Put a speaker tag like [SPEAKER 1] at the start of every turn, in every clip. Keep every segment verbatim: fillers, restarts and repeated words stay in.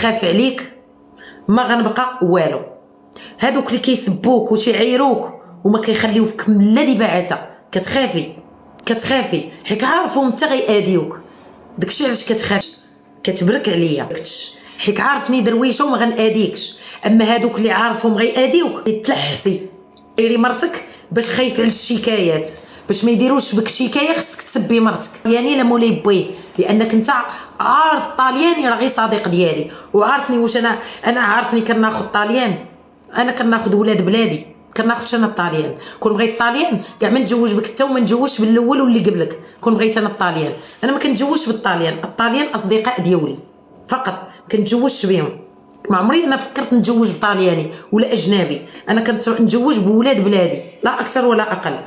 [SPEAKER 1] كنخاف عليك ما غنبقى والو. هادوك اللي كيسبوك وتيعايروك وما كيخليو فيك لا دي بعته كتخافي كتخافي حيت عارفهم انت غيأذيوك. داكشي علاش كتخافي كتبرك عليا حيت عارفني درويشه وما غنأذيكش. اما هادوك اللي عارفهم غيأذيوك تلحسي ديري مرتك باش خايف على الشكايات باش ما يديروش بك شكايه خصك تسبي مرتك يعني لا مولاي بوي لانك انت عارف الطالياني راه غير صديق ديالي وعارفني واش انا انا عارفني كناخذ طاليان. انا كناخذ ولاد بلادي كناخذش انا الطاليان. كون بغيت الطاليان كاع ما نتزوج بك انت وما نتزوجش بالاول واللي قبلك. كون بغيت انا الطاليان انا ما كنتزوجش بالطاليان. الطاليان اصدقاء ديالي فقط ما كنتزوجش بهم. ما عمري انا فكرت نتزوج بطالياني ولا اجنبي. انا كنت نتزوج بولاد بلادي لا اكثر ولا اقل.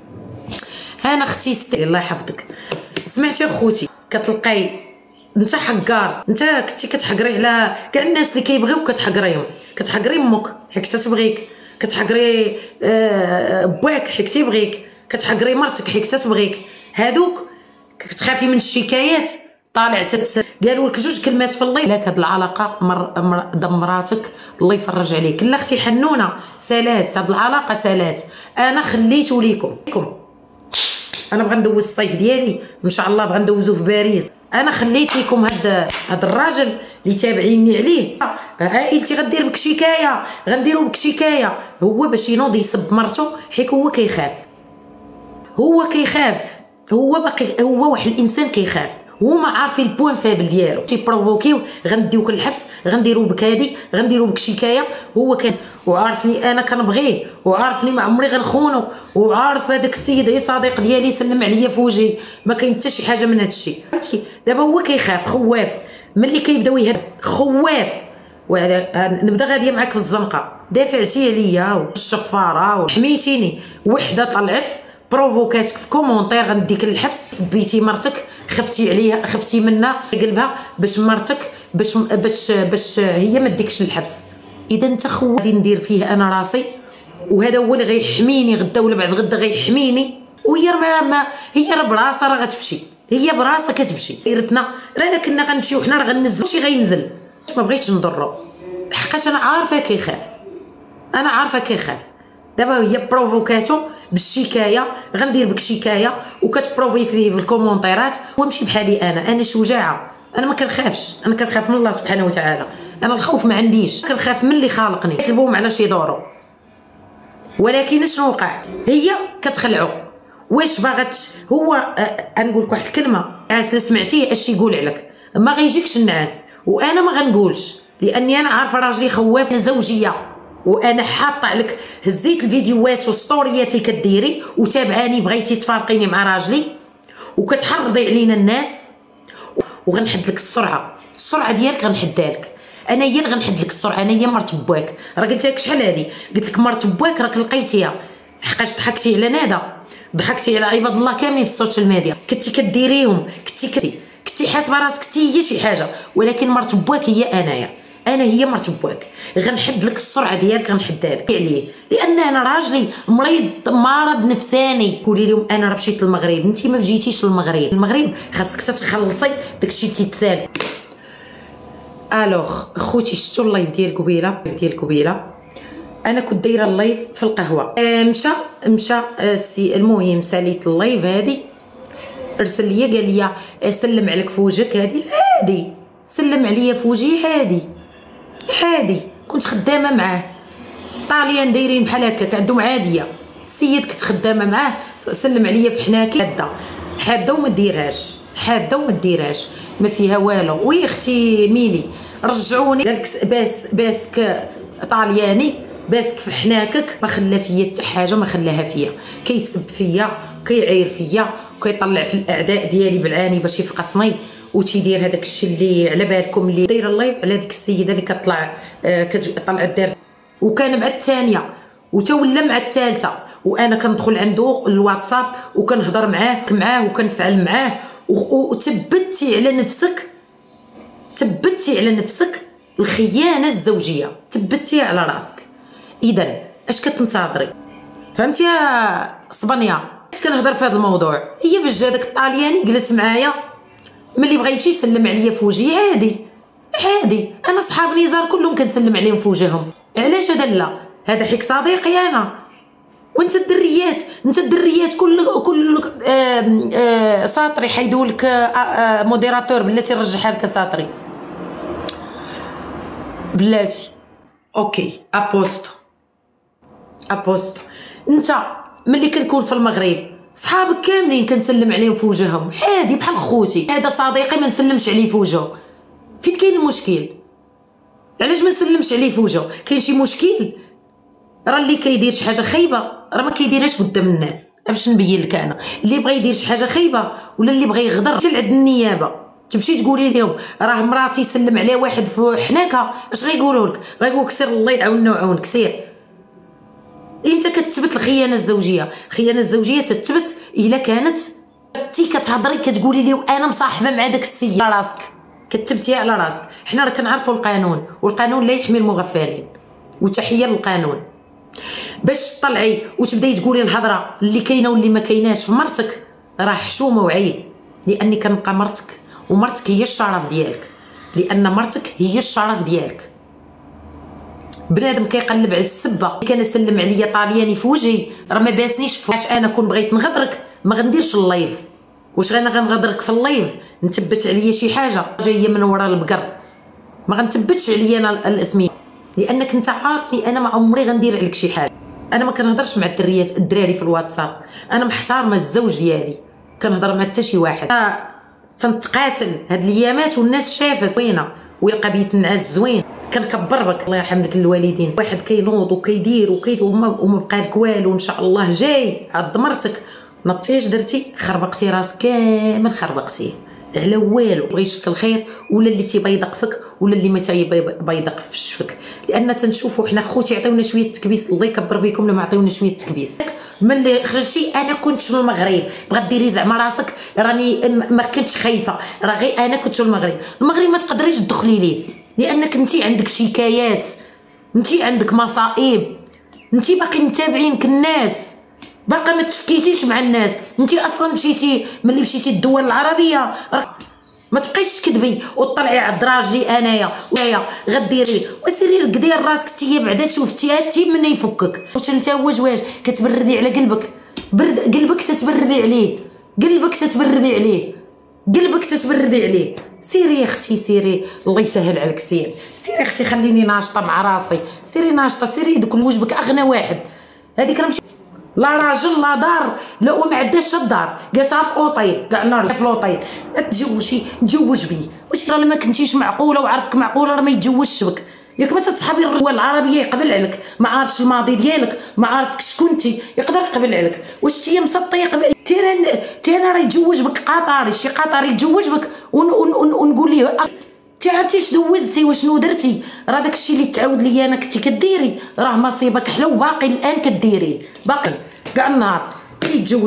[SPEAKER 1] انا اختي ستي الله يحفظك سمعتي اخوتي كتلقاي انت حقار انت كنتي كتحقري على كاع الناس اللي كيبغيوك كتحقريهم. كتحقري امك حيت تتبغيك كتحقري آه باك حيت تيبغيك كتحقري مرتك حيت تتبغيك. هادوك كتخافي من الشكايات طالع تت قالوا لك جوج كلمات في الليل لك هاد العلاقه مر, مر دمراتك الله يفرج عليك. لا اختي حنونه سالات هاد العلاقه سالات. انا خليتو ليكم انا بغا ندوز الصيف ديالي ان شاء الله بغا ندوزو في باريس. انا خليت لكم هاد هاد الراجل اللي تابعيني عليه عائلتي غدير بك شكايه غنديرو بك شكايه. هو باش ينوض يسب مرته حيت هو كيخاف هو كيخاف هو باقي هو واحد الانسان كيخاف. هما عارفين البوان فابل ديالو تيبروفوكيو غنديوك الحبس غنديرو بك هادي غنديرو بك شكايه. هو كان وعارفني انا كنبغيه وعارفني ما عمري غنخونو وعارف هذاك السيد هي صديق ديالي سلم عليا في وجهي ما كاين حتى شي حاجه من هذا الشيء فهمتي. دابا هو كيخاف خواف ملي كيبداو يهد خواف. نبدا غاديه معاك في الزنقه دافعتي عليا والشفاره وحميتيني وحده طلعت بروفوكاتك في كومونتير غنديك للحبس سبيتي مرتك خفتي عليها خفتي منها قلبها باش مرتك باش باش باش هي ما ديكش للحبس. اذا انت خو غادي ندير فيه انا راسي وهذا هو اللي غيحميني غدا ولا بعد غدا غيحميني. وهي ما, ما هي راه براسها راه غتمشي هي براسها كتمشي. دايرتنا رانا كنا غنمشيو حنا راه غننزلو شي غينزل ما بغيتش نضرو لحقاش انا عارفه كيخاف انا عارفه كيخاف. دابا هي بروفوكاتو بالشكايه غندير بك شكايه وكتبروفي فيه في الكومونتيرات. وامشي بحالي انا انا شجاعه انا ما كنخافش. انا كنخاف من الله سبحانه وتعالى. انا الخوف ما عنديش كنخاف من اللي خالقني. يطلبوهم على شي دورو ولكن شنو وقع هي كتخلعو واش باغات هو أه نقول لك واحد الكلمه عاس سمعتيه اش يقول عليك ما غيجيكش النعاس. وانا ما غنقولش لاني انا عارفه راجلي خواف زوجيه وانا حاطه عليك هزيت الفيديوهات والسطوريات اللي كديري وتابعاني بغيتي تفارقيني مع راجلي وكتحرضي علينا الناس وغنحد لك السرعه السرعه ديالك غنحدها لك. انا هي اللي غنحد لك السرعه. انا هي مرت باك راه قلت لك شحال هادي قلت لك مرت باك راك لقيتيها حقاش ضحكتي على نادا ضحكتي على عباد الله كاملين في السوشيال ميديا كنتي كديريهم كنتي كنتي كنتي حاسبه راسك حتى هي شي حاجه ولكن مرت باك هي انايا انا هي مرت باك. غنحد لك السرعه ديالك غنحدها لك عليه لان انا راجلي مريض مرض نفساني. قولي لهم انا راه مشيت للمغرب انت ما جيتيش للمغرب. المغرب خاصك تخلصي داكشي اللي تيتسال. الوغ خوتي شفتوا اللايف ديال قبيله ديال قبيله انا كنت دايره اللايف في القهوه مشى مشى سي المهم ساليت اللايف هادي ارسل ليا قال لي سلم عليك في وجهك هادي عادي سلم عليا في وجهي عادي عادي. كنت خدامه معاه طاليان دايرين بحال هكاك عندهم عاديه. السيد كنت خدامه معاه سلم عليا في حناكي حاده حاده وما ديرهاش حاده وما ديرهاش ما فيها والو. وي اختي ميلي رجعوني قالك باس باسك طالياني باسك في حناكك ما خلى فيا حتى حاجه ما خلاها فيا. كيسب فيا كيعير فيا وكيطلع في الاعداء ديالي بالعاني باش يفقصني وتيدير هذاك الشيء اللي على بالكم اللي دايره اللايف على ديك السيده اللي كطلع آه كطلع دار وكان مع الثانيه وتا ولا مع الثالثه. وانا كندخل عنده الواتساب وكنهضر معاه معاه وكنفعل معاه وتبتي على نفسك تبتي على نفسك الخيانه الزوجيه تبتي على راسك. اذا اش كتنتظري فهمتي يا صبانيه؟ كنهضر في هذا الموضوع هي فاش جا داك الطالياني جلس معايا ملي بغى يمشي يسلم عليا في وجهي عادي عادي. انا صحاب نزار كلهم كنسلم عليهم في وجههم، علاش هذا لا؟ هذا حيك صديقي انا. وانت الدريات، انت الدريات كل كل آه آه ساطري حيدولك آه آه موديراتور بلاتي نرجعها لك ساطري بلاتي. اوكي ابوستو ابوستو. انت ملي كنكون في المغرب صحابك كاملين كنسلم عليهم في وجههم عادي بحال خوتي. هذا صديقي ما نسلمش عليه في وجهه، فين كاين المشكل؟ علاش ما نسلمش عليه في وجهه؟ كاين شي مشكل؟ راه اللي كيدير شي حاجه خايبه راه ما كيديرهاش قدام الناس. باش نبين لك انا، اللي بغى يدير شي حاجه خايبه ولا اللي بغى يغدر حتى لعند النيابه تمشي تقولي لهم راه مراتي سلم عليها واحد في حناكه، اش غيقولوا لك؟ غيقولوا لك سير الله يعاوننا ويعاونك سير. امتى كتثبت الخيانه الزوجيه؟ الخيانه الزوجيه تثبت الا كانت انتي كتهضري كتقولي لي انا مصاحبه مع داك السيد على راسك، كتبتيها على راسك. حنا راه كنعرفوا القانون والقانون لا يحمي المغفلين، وتحيه للقانون. باش تطلعي وتبداي تقولي الهضره اللي كاينه واللي ما كايناش في مرتك راه حشومه وعيب، لاني كنبقى مرتك ومرتك هي الشرف ديالك، لان مرتك هي الشرف ديالك. بنادم كيقلب على السبه كان سلم عليا طالياني في وجهي راه ما باسنيش. فاش انا كون بغيت نغدرك ما غنديرش اللايف. واش غانا غنغدرك في اللايف نثبت عليا شي حاجه جايه من ورا البقر؟ ما غنثبتش عليا انا الاسميه، لانك انت عارفني انا ما عمري غندير عليك شي حاجه. انا ما كنهضرش مع الدريات الدراري في الواتساب، انا محترمه الزوج ديالي كنهضر مع حتى شي واحد. تنتقاتل هاد الايامات والناس شافت زوينه ويلقى بيت النعاس زوين. كنكبر بك الله يرحم لك الوالدين. واحد كينوض وكيدير وكيدير وما بقى لك والو ان شاء الله جاي عض مرتك نطيش درتي خربقتي راسك كامل خربقتيه على والو. بغى يشك الخير ولا اللي تيبغي يدقفك ولا اللي ما تيبغي يدقف في شفك، لان تنشوفوا حنا خوتي يعطيونا شويه تكبيس. الله يكبر بكم لما عطيونا شويه تكبيس. ملي خرجتي انا كنت في المغرب بغا ديري زعما راسك راني ما كنتش خايفه، راه غير انا كنت في المغرب. المغرب ما تقدريش تدخلي ليه لانك انتي عندك شكايات، انتي عندك مصائب، انتي باقي متابعينك الناس، باقا ما تفكيتيش مع الناس. انتي اصلا مشيتي ملي مشيتي الدول العربيه ما تبقيش تكذبي وتطلعي عند راجلي انايا ويا غديري وسيري رقدي راسك تي بعدا شوفتيها تي من يفكك. واش انت واش واش كتبردي على قلبك؟ برد قلبك تتبردي عليه، قلبك تتبردي عليه، قلبك تتبردي عليه. سيري يا اختي سيري الله يسهل عليك. سيري سيري اختي خليني ناشطه مع راسي، سيري ناشطه سيري دوك وجبك اغنى واحد. هذيك راه ماشي لا راجل لا دار لا وما عندهاش الدار جالسه في اوطيل كاع النهار في الاوطيل. تزوجي نتزوج بيه واش راه ما كنتيش معقوله وعارفك معقوله راه ما يتزوجش بك. ياك ما تصحابي الرجال العربيه يقبل عليك ما عارفش الماضي ديالك ما عارفك شكونتي يقدر يقبل عليك. واش تي مسطي يقبل تينا تينا راه يتزوج بك قطري شي قطري يتزوج بك ونقول ليه تي عرفتي شنو دوزتي وشنو درتي؟ راه داكشي اللي تعاود ليا انا كنتي كديري راه مصيبك حلو باقي الان كديريه باقي كاع النهار تيتزوج.